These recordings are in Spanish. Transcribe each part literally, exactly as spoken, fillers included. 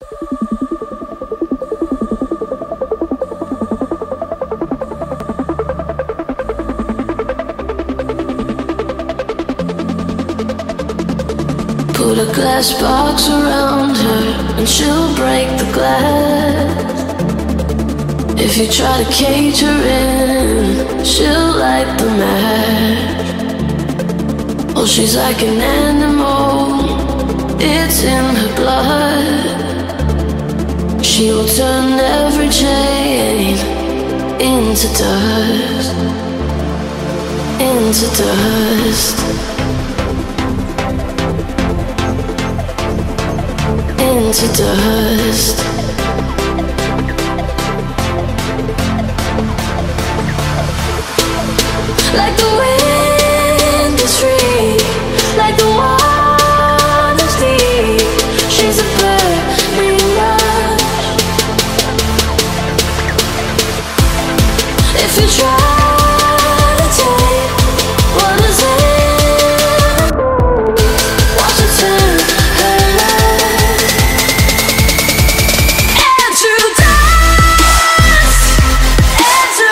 Put a glass box around her and she'll break the glass. If you try to cage her in, she'll light the match. Oh, she's like an animal, it's in her blood. She will turn every chain into dust, into dust, into dust. Like the wind is free, like the water's deep. She's a burning rush. If you try to take what is in, watch her turn her life into dust, into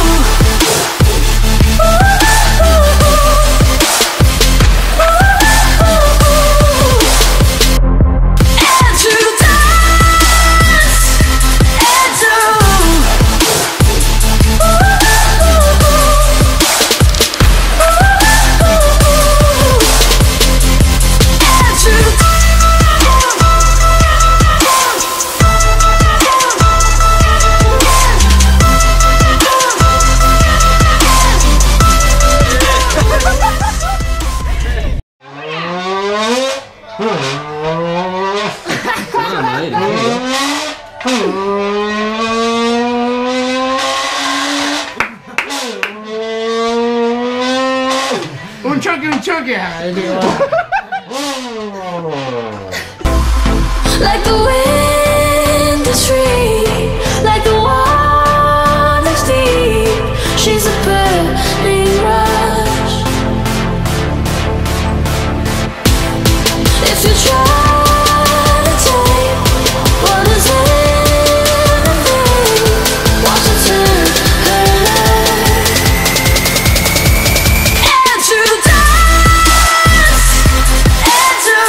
un choque, un choque. like the wind is free, like the water's deep. She's a burning rush. If you try to take what is in the thing, watch her turn her life into dust, into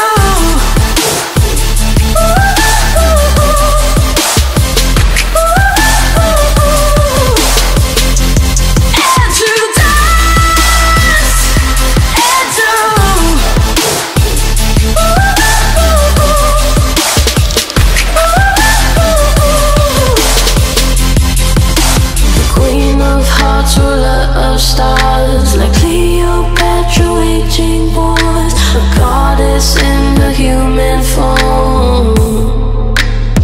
stars, like Cleopatra waging wars, a goddess in the human form.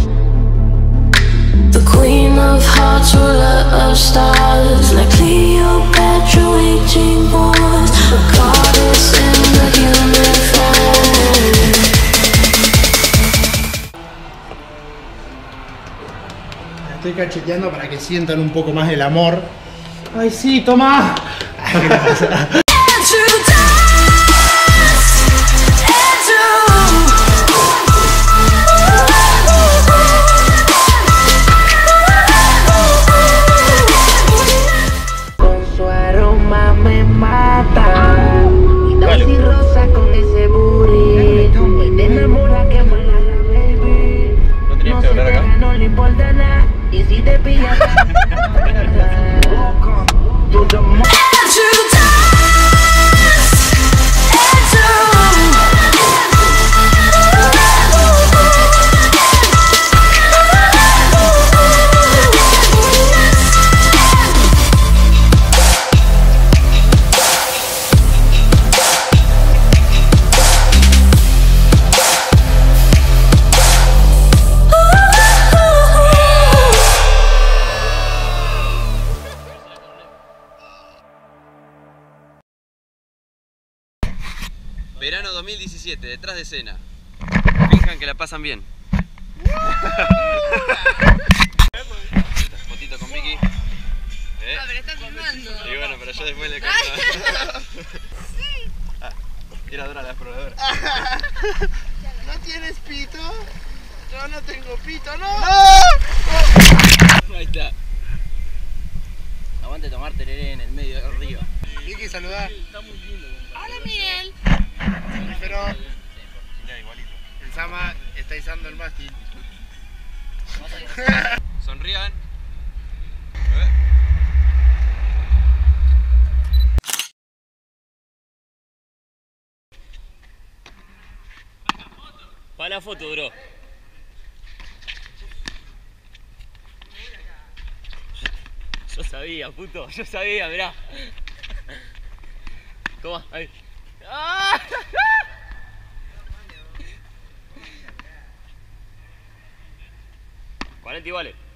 The queen of hearts, ruler of stars, like Cleopatra waging wars, a goddess in the human form. Estoy cacheteando para que sientan un poco más el amor. Ay, sí, toma. ¿Qué le pasa? Con su aroma me mata. Y dos y rosa con ese booty. Y te enamora que mala la baby. No se pega, no le importa nada. Y si te pillas to the moon. Verano dos mil diecisiete, detrás de escena. Finjan que la pasan bien. Fotito con Vicky. ¿Eh? Ah, pero estás filmando. Y bueno, pero yo después le canto. Sí. Ah, era Dora la exploradora. ¿No tienes pito? Yo no tengo pito, no. Ahí está. Aguante tomar tereré en el medio del río. Vicky, saludá. Está muy lindo. Hola, Miguel. Pero el Sama está izando el mástil. Sonrían. Para la foto, bro. Yo sabía, puto, yo sabía, mirá. Toma, ahí. ¡Ah! cuarenta iguales.